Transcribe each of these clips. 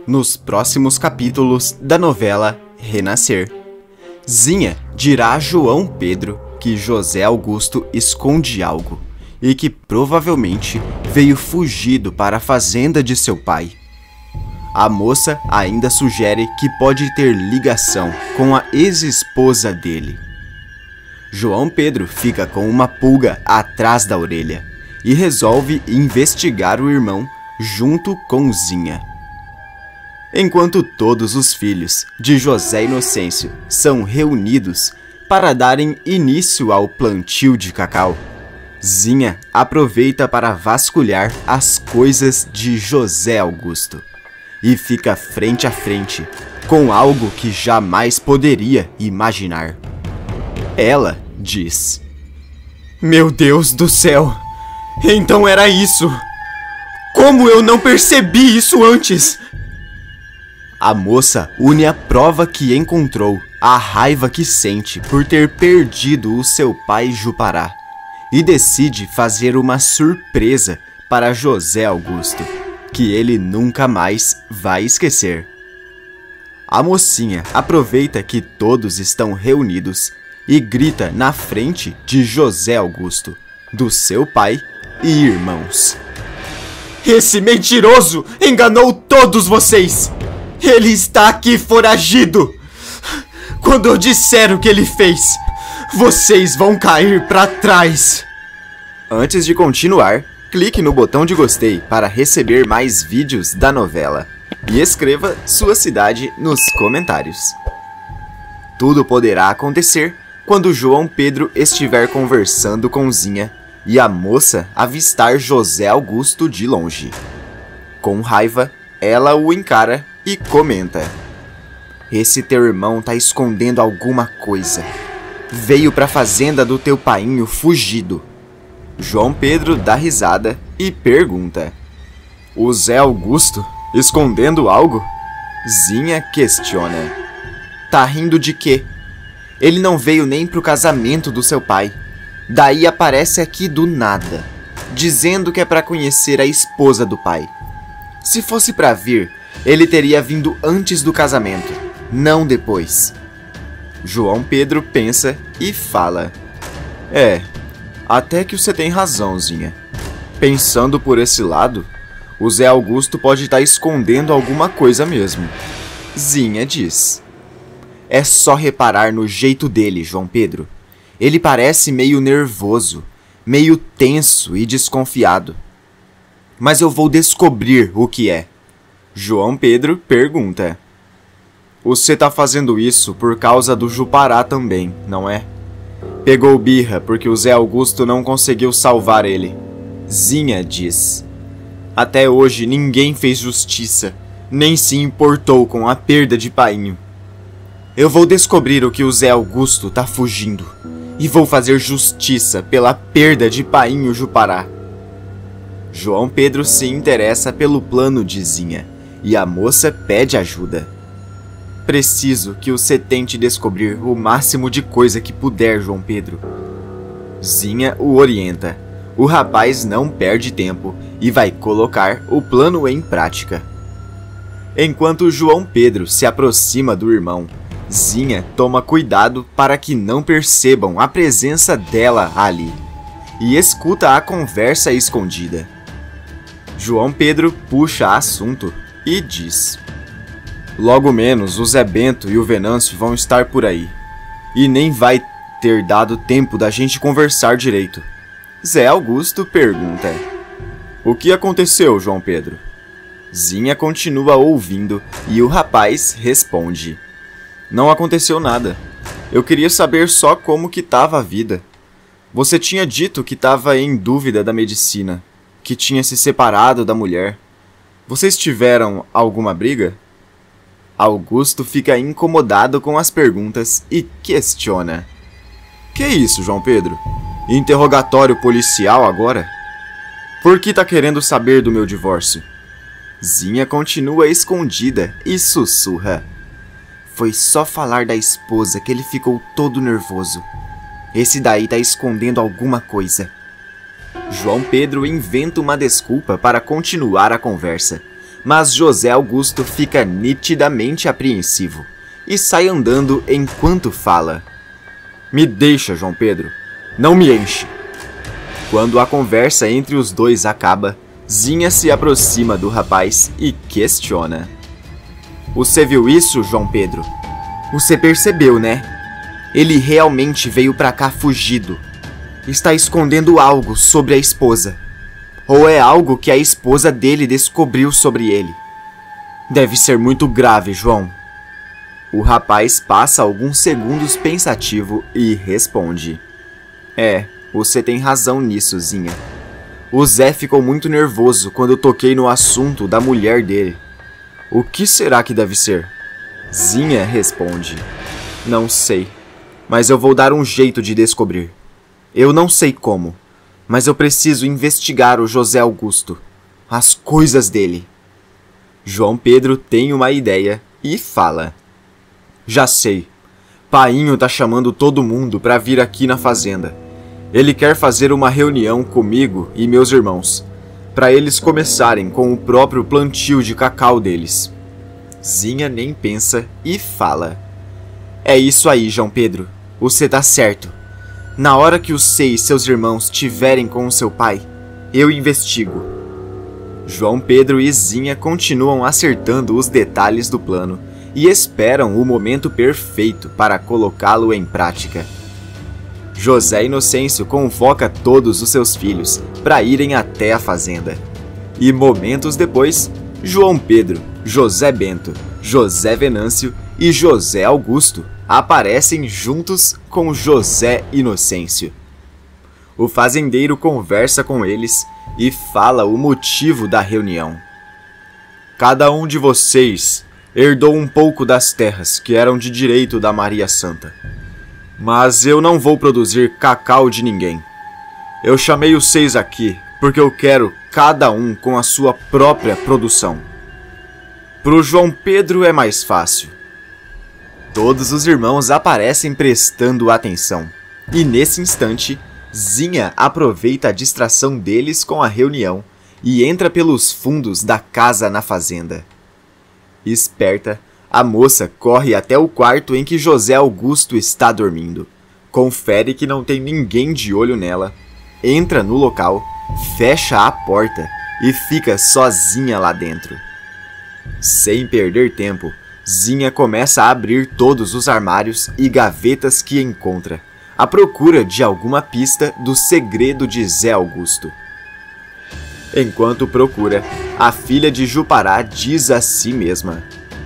nos próximos capítulos da novela Renascer. Zinha dirá a João Pedro que José Augusto esconde algo e que provavelmente veio fugido para a fazenda de seu pai. A moça ainda sugere que pode ter ligação com a ex-esposa dele. João Pedro fica com uma pulga atrás da orelha e resolve investigar o irmão junto com Zinha. Enquanto todos os filhos de José Inocêncio são reunidos para darem início ao plantio de cacau, Zinha aproveita para vasculhar as coisas de José Augusto e fica frente a frente com algo que jamais poderia imaginar. Ela diz: "Meu Deus do céu! Então era isso! Como eu não percebi isso antes?" A moça une a prova que encontrou à raiva que sente por ter perdido o seu pai Jupará e decide fazer uma surpresa para José Augusto, que ele nunca mais vai esquecer. A mocinha aproveita que todos estão reunidos e grita na frente de José Augusto, do seu pai e irmãos: "Esse mentiroso enganou todos vocês! Ele está aqui foragido! Quando eu disser o que ele fez, vocês vão cair para trás!" Antes de continuar, clique no botão de gostei para receber mais vídeos da novela e escreva sua cidade nos comentários. Tudo poderá acontecer quando João Pedro estiver conversando com Zinha e a moça avistar José Augusto de longe. Com raiva, ela o encara e comenta: "Esse teu irmão tá escondendo alguma coisa. Veio pra fazenda do teu painho fugido." João Pedro dá risada e pergunta: "O Zé Augusto escondendo algo?" Zinha questiona: "Tá rindo de quê? Ele não veio nem pro casamento do seu pai. Daí aparece aqui do nada, dizendo que é pra conhecer a esposa do pai. Se fosse pra vir, ele teria vindo antes do casamento, não depois." João Pedro pensa e fala: Até que você tem razão, Zinha. Pensando por esse lado, o Zé Augusto pode estar escondendo alguma coisa mesmo." Zinha diz: "É só reparar no jeito dele, João Pedro. Ele parece meio nervoso, meio tenso e desconfiado. Mas eu vou descobrir o que é." João Pedro pergunta: "Você tá fazendo isso por causa do Jupará também, não é? Pegou birra porque o Zé Augusto não conseguiu salvar ele." Zinha diz: "Até hoje ninguém fez justiça, nem se importou com a perda de painho. Eu vou descobrir o que o Zé Augusto tá fugindo e vou fazer justiça pela perda de painho Jupará." João Pedro se interessa pelo plano de Zinha e a moça pede ajuda. "Preciso que você tente descobrir o máximo de coisa que puder, João Pedro." Zinha o orienta. O rapaz não perde tempo e vai colocar o plano em prática. Enquanto João Pedro se aproxima do irmão, Zinha toma cuidado para que não percebam a presença dela ali e escuta a conversa escondida. João Pedro puxa assunto e diz: "Logo menos o Zé Bento e o Venâncio vão estar por aí, e nem vai ter dado tempo da gente conversar direito." Zé Augusto pergunta: "O que aconteceu, João Pedro?" Zinha continua ouvindo e o rapaz responde: "Não aconteceu nada. Eu queria saber só como que tava a vida. Você tinha dito que tava em dúvida da medicina, que tinha se separado da mulher. Vocês tiveram alguma briga?" Augusto fica incomodado com as perguntas e questiona: "Que isso, João Pedro? Interrogatório policial agora? Por que tá querendo saber do meu divórcio?" Zinha continua escondida e sussurra: "Foi só falar da esposa que ele ficou todo nervoso. Esse daí tá escondendo alguma coisa." João Pedro inventa uma desculpa para continuar a conversa, mas José Augusto fica nitidamente apreensivo e sai andando enquanto fala. Me deixa, João Pedro. Não me enche. Quando a conversa entre os dois acaba, Zinha se aproxima do rapaz e questiona. Você viu isso, João Pedro? Você percebeu, né? Ele realmente veio pra cá fugido. Está escondendo algo sobre a esposa. Ou é algo que a esposa dele descobriu sobre ele. Deve ser muito grave, João. O rapaz passa alguns segundos pensativo e responde. Você tem razão nisso, Zinha. O Zé ficou muito nervoso quando eu toquei no assunto da mulher dele. O que será que deve ser? Zinha responde. Não sei, mas eu vou dar um jeito de descobrir. Eu não sei como, mas eu preciso investigar o José Augusto. As coisas dele. João Pedro tem uma ideia e fala. Já sei. Painho tá chamando todo mundo pra vir aqui na fazenda. Ele quer fazer uma reunião comigo e meus irmãos, para eles começarem com o próprio plantio de cacau deles. Zinha nem pensa e fala. É isso aí, João Pedro. Você tá certo. Na hora que você e seus irmãos tiverem com o seu pai, eu investigo. João Pedro e Zinha continuam acertando os detalhes do plano e esperam o momento perfeito para colocá-lo em prática. José Inocêncio convoca todos os seus filhos para irem até a fazenda. E momentos depois, João Pedro, José Bento, José Venâncio e José Augusto aparecem juntos com José Inocêncio. O fazendeiro conversa com eles e fala o motivo da reunião. Cada um de vocês herdou um pouco das terras que eram de direito da Maria Santa. Mas eu não vou produzir cacau de ninguém. Eu chamei os 6 aqui porque eu quero cada um com a sua própria produção. Pro João Pedro é mais fácil. Todos os irmãos aparecem prestando atenção. E nesse instante, Zinha aproveita a distração deles com a reunião e entra pelos fundos da casa na fazenda. Esperta, a moça corre até o quarto em que José Augusto está dormindo, confere que não tem ninguém de olho nela, entra no local, fecha a porta e fica sozinha lá dentro. Sem perder tempo, Zinha começa a abrir todos os armários e gavetas que encontra, à procura de alguma pista do segredo de Zé Augusto. Enquanto procura, a filha de Jupará diz a si mesma: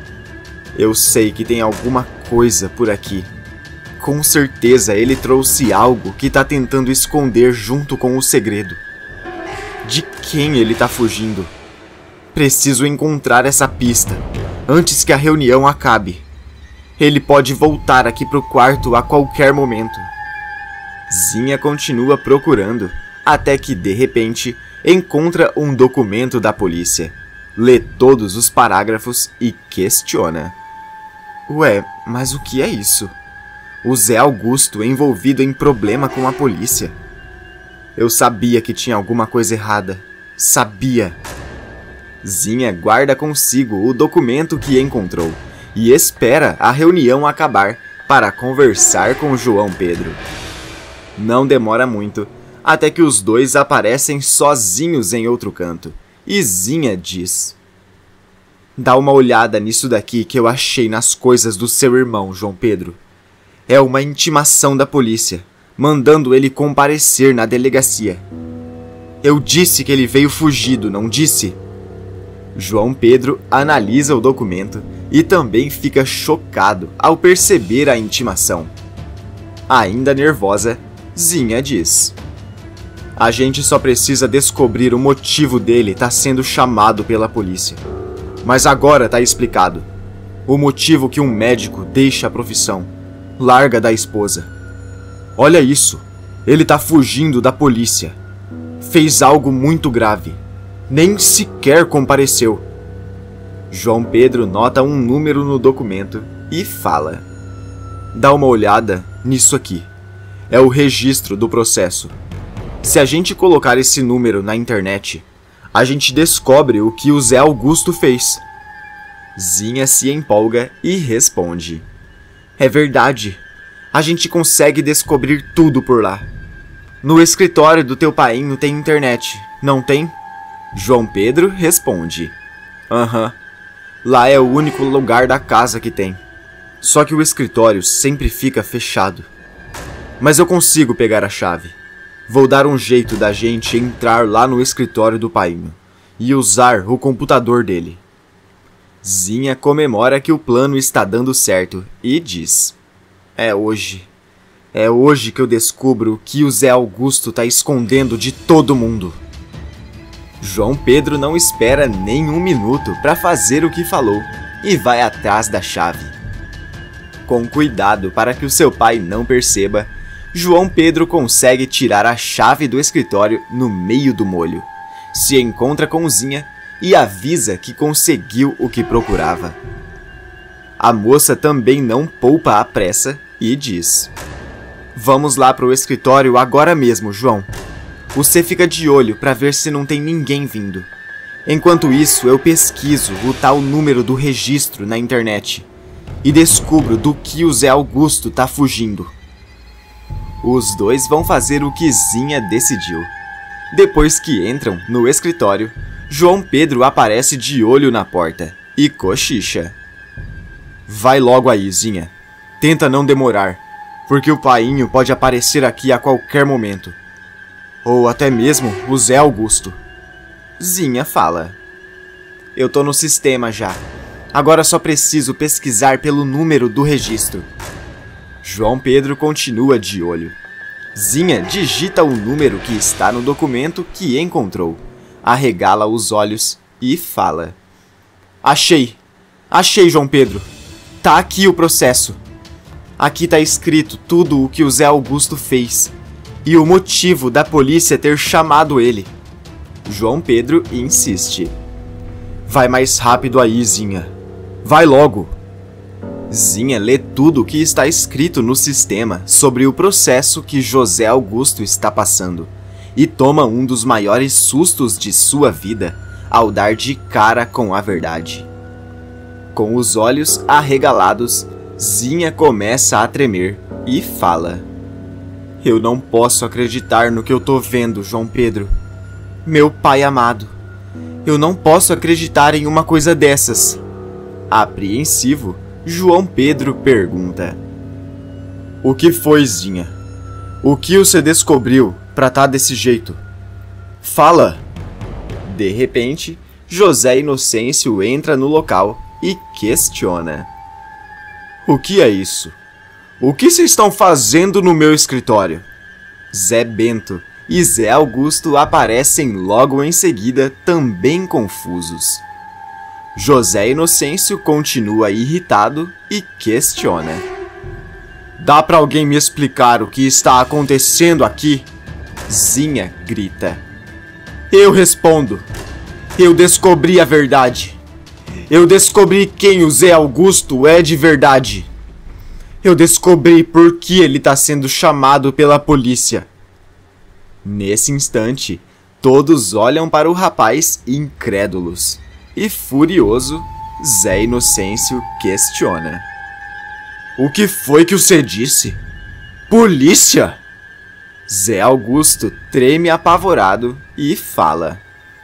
eu sei que tem alguma coisa por aqui. Com certeza ele trouxe algo que tá tentando esconder junto com o segredo. De quem ele tá fugindo? Preciso encontrar essa pista, antes que a reunião acabe. Ele pode voltar aqui pro quarto a qualquer momento. Zinha continua procurando, até que, de repente, encontra um documento da polícia. Lê todos os parágrafos e questiona. Ué, mas o que é isso? O Zé Augusto envolvido em problema com a polícia. Eu sabia que tinha alguma coisa errada. Sabia. Zinha guarda consigo o documento que encontrou e espera a reunião acabar para conversar com João Pedro. Não demora muito, até que os dois aparecem sozinhos em outro canto, e Zinha diz: dá uma olhada nisso daqui que eu achei nas coisas do seu irmão, João Pedro. É uma intimação da polícia, mandando ele comparecer na delegacia. Eu disse que ele veio fugido, não disse? João Pedro analisa o documento e também fica chocado ao perceber a intimação. Ainda nervosa, Zinha diz: a gente só precisa descobrir o motivo dele estar sendo chamado pela polícia. Mas agora tá explicado. O motivo que um médico deixa a profissão, larga da esposa. Olha isso, ele tá fugindo da polícia. Fez algo muito grave. Nem sequer compareceu. João Pedro nota um número no documento e fala: dá uma olhada nisso aqui. É o registro do processo. Se a gente colocar esse número na internet, a gente descobre o que o Zé Augusto fez. Zinha se empolga e responde: é verdade, a gente consegue descobrir tudo por lá. No escritório do teu painho tem internet, não tem? João Pedro responde: aham, lá é o único lugar da casa que tem. Só que o escritório sempre fica fechado. Mas eu consigo pegar a chave. Vou dar um jeito da gente entrar lá no escritório do painho e usar o computador dele. Zinha comemora que o plano está dando certo e diz: é hoje que eu descubro o que o Zé Augusto está escondendo de todo mundo. João Pedro não espera nem um minuto para fazer o que falou e vai atrás da chave. Com cuidado para que o seu pai não perceba, João Pedro consegue tirar a chave do escritório no meio do molho, se encontra com Zinha e avisa que conseguiu o que procurava. A moça também não poupa a pressa e diz: vamos lá para o escritório agora mesmo, João. Você fica de olho para ver se não tem ninguém vindo. Enquanto isso, eu pesquiso o tal número do registro na internet e descubro do que o Zé Augusto tá fugindo. Os dois vão fazer o que Zinha decidiu. Depois que entram no escritório, João Pedro aparece de olho na porta e cochicha: vai logo aí, Zinha. Tenta não demorar, porque o painho pode aparecer aqui a qualquer momento. Ou até mesmo o Zé Augusto. Zinha fala: eu tô no sistema já. Agora só preciso pesquisar pelo número do registro. João Pedro continua de olho. Zinha digita o número que está no documento que encontrou, arregala os olhos e fala: achei, João Pedro. Tá aqui o processo. Aqui tá escrito tudo o que o Zé Augusto fez e o motivo da polícia ter chamado ele. João Pedro insiste: vai mais rápido aí, Zinha. Vai logo. Zinha lê tudo o que está escrito no sistema sobre o processo que José Augusto está passando e toma um dos maiores sustos de sua vida ao dar de cara com a verdade. Com os olhos arregalados, Zinha começa a tremer e fala: eu não posso acreditar no que eu tô vendo, João Pedro. Meu pai amado, eu não posso acreditar em uma coisa dessas. Apreensivo, João Pedro pergunta: o que foi, Zinha? O que você descobriu pra tá desse jeito? Fala! De repente, José Inocêncio entra no local e questiona: o que é isso? O que vocês estão fazendo no meu escritório? Zé Bento e Zé Augusto aparecem logo em seguida, também confusos. José Inocêncio continua irritado e questiona: dá pra alguém me explicar o que está acontecendo aqui? Zinha grita: eu respondo. Eu descobri a verdade. Eu descobri quem o Zé Augusto é de verdade. Eu descobri por que ele está sendo chamado pela polícia. Nesse instante, todos olham para o rapaz incrédulos. E furioso, Zé Inocêncio questiona: o que foi que você disse? Polícia? Zé Augusto treme apavorado e fala: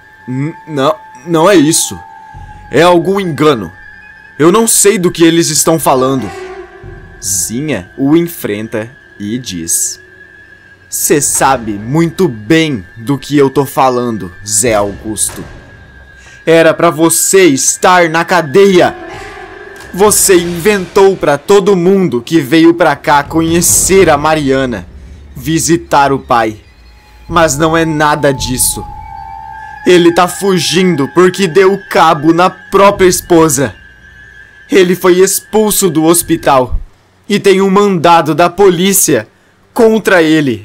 não é isso. É algum engano. Eu não sei do que eles estão falando. Zinha o enfrenta e diz: cê sabe muito bem do que eu tô falando, Zé Augusto. Era pra você estar na cadeia. Você inventou pra todo mundo que veio pra cá conhecer a Mariana, visitar o pai. Mas não é nada disso. Ele tá fugindo porque deu cabo na própria esposa. Ele foi expulso do hospital e tem um mandado da polícia contra ele.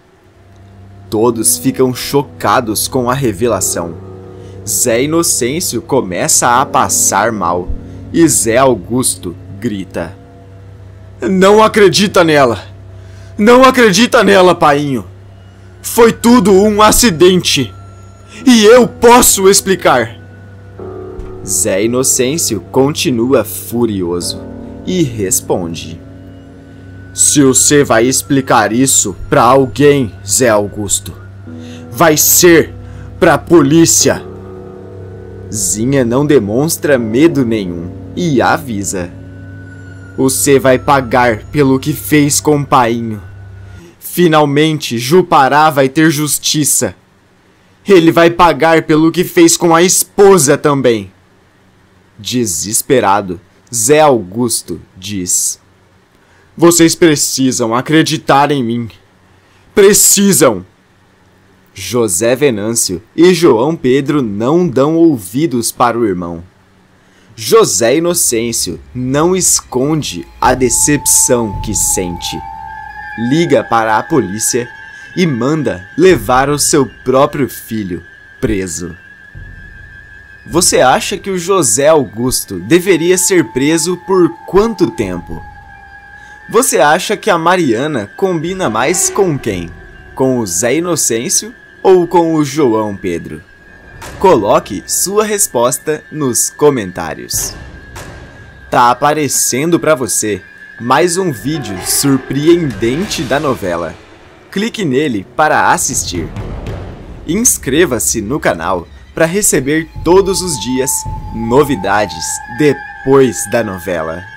Todos ficam chocados com a revelação. Zé Inocêncio começa a passar mal e Zé Augusto grita: não acredita nela! Não acredita nela, painho! Foi tudo um acidente! E eu posso explicar! Zé Inocêncio continua furioso e responde: se você vai explicar isso pra alguém, Zé Augusto, vai ser pra polícia. Zinha não demonstra medo nenhum e avisa: você vai pagar pelo que fez com o painho. Finalmente, Jupará vai ter justiça. Ele vai pagar pelo que fez com a esposa também. Desesperado, Zé Augusto diz: vocês precisam acreditar em mim. Precisam! José Venâncio e João Pedro não dão ouvidos para o irmão. José Inocêncio não esconde a decepção que sente. Liga para a polícia e manda levar o seu próprio filho preso. Você acha que o José Augusto deveria ser preso por quanto tempo? Você acha que a Mariana combina mais com quem? Com o Zé Inocêncio ou com o João Pedro? Coloque sua resposta nos comentários. Tá aparecendo para você mais um vídeo surpreendente da novela. Clique nele para assistir. Inscreva-se no canal para receber todos os dias novidades depois da novela.